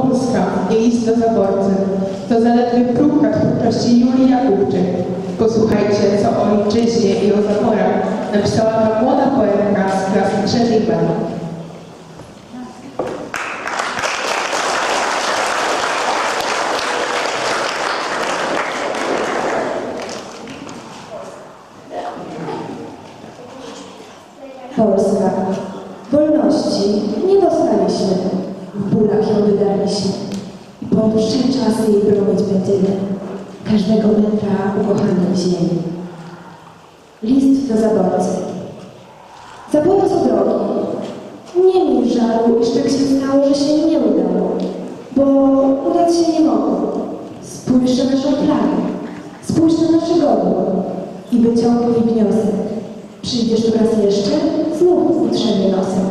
Polska nie list do zaborcy. To zaledwie próbka twórczości Julii Jakubczyk. Posłuchajcie, co o ojczyźnie i o zaborach napisała ta młoda poetka z klasy 3B. Polska. Wolności nie dostaliśmy, w bólach ją wydaliśmy. I po dłuższe czasy jej bronić będziemy, każdego metra ukochanej ziemi. List do zaborcy. Zaborco drogi, nie miej żalu, iż tak się stało, że się nie udało, bo udać się nie mogło. Spójrz na naszą flagę, spójrz na nasze godło i wyciągnij wniosek. Przyjdziesz tu raz jeszcze, znów utrzemy nosem.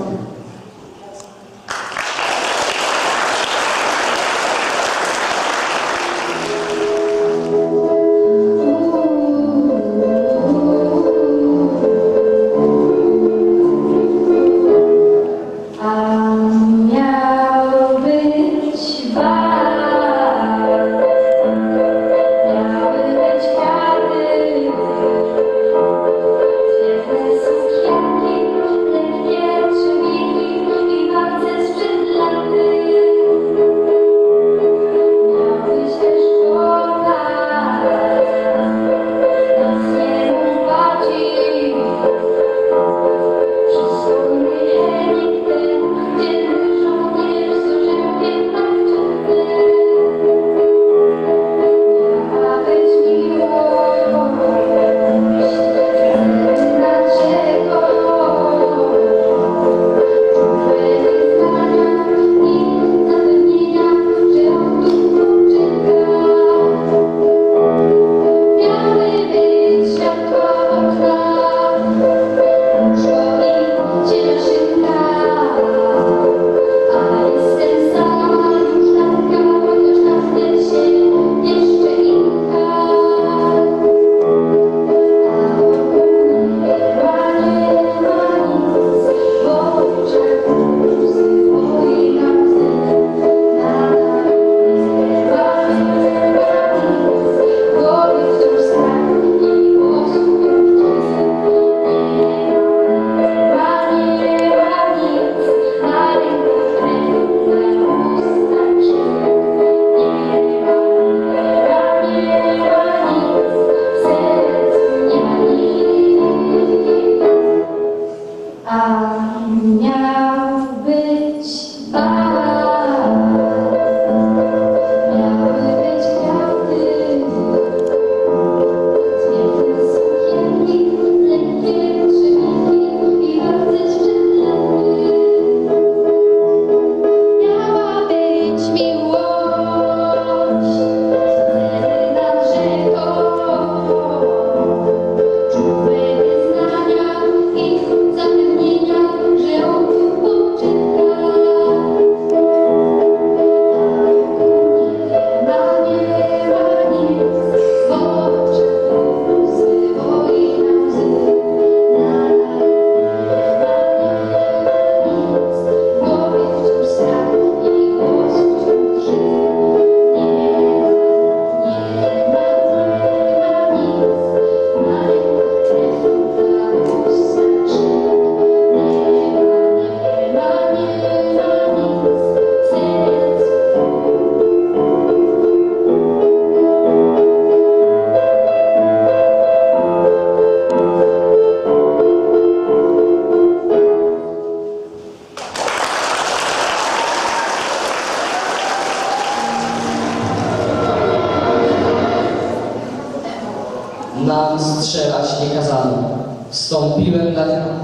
Nam strzelać nie kazano. Wstąpiłem na nią.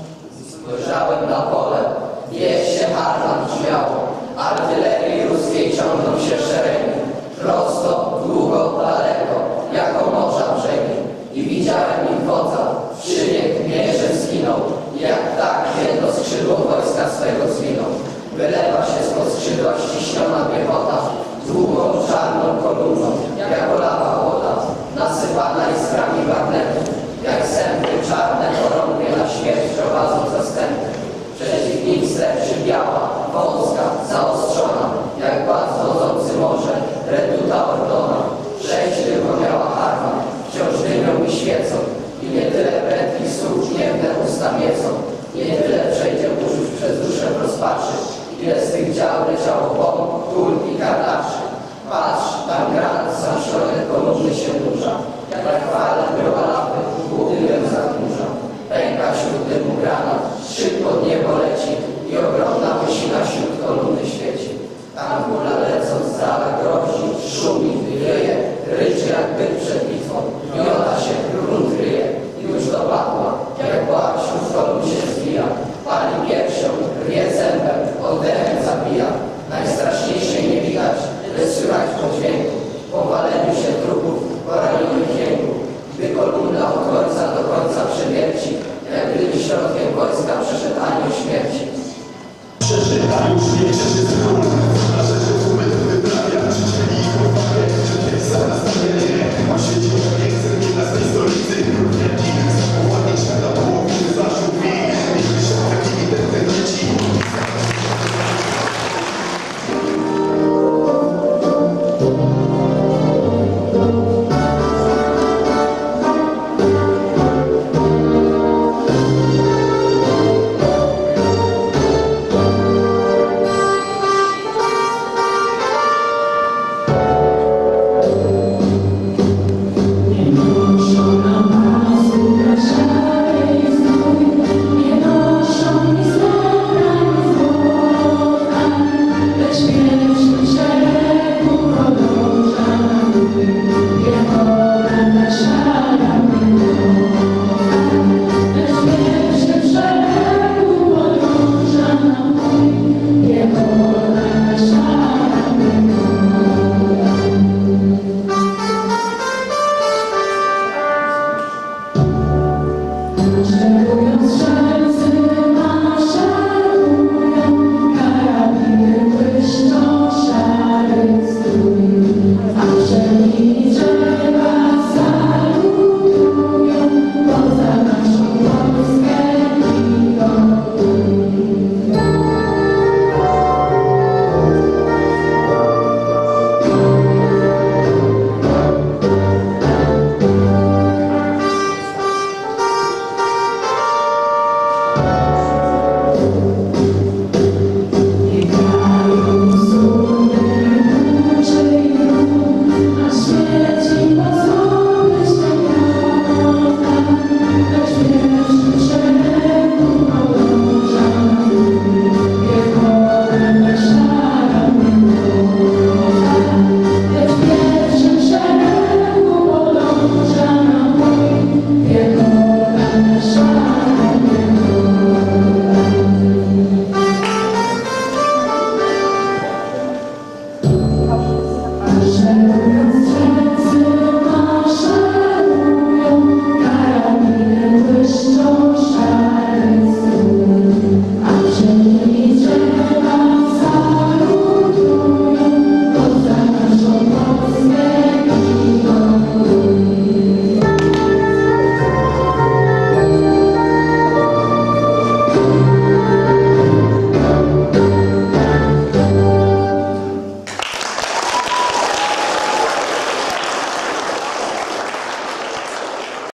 Spojrzałem na pole. Wieś się harna brzmiało. Artylerii ruskiej ciągną się szeregi. Prosto, długo, daleko, jako morza brzegi. I widziałem ich wodza. Szyniek mierze skinął. Jak tak jedno skrzydło wojska swego zwinął. Wylewa się spod skrzydła ściśniona piechota. Długą, czarną kolumną, jako lawa woda. Nasypana iskrami bagnetu. Jak zęby czarne chorągwie na śmierć prowadzą zastępy. Przeciw nim streszy biała, wąska, zaostrzona, jak bardzo wodzący morze, reduta Ordona. 6 tylko miała harma, wciąż dymią i świecą, i nie tyle prędkich słów gniewne usta miecą, nie tyle przejdzie burz przez duszę w rozpaczy, ile z tych dział leciało bomb, kul i kardaczy. Patrz, tam granat, sam środek kolumny się burza, jak fale była lapy, dymem zachmurza. Pęka wśród dymu granat, szyb pod niebo leci i ogromna łysina wśród kolumny świeci. Tam kula lecąc z dala grozi, szumi, wieje, ryczy jak byt przed bitwą, miota się, grunt ryje. Już dopadła, jak łap wśród kolumn się zwija, pali piersią, rwie zębem, oddechem zabija. Najstraszniejszej nie widać, lecz słychać po dźwięku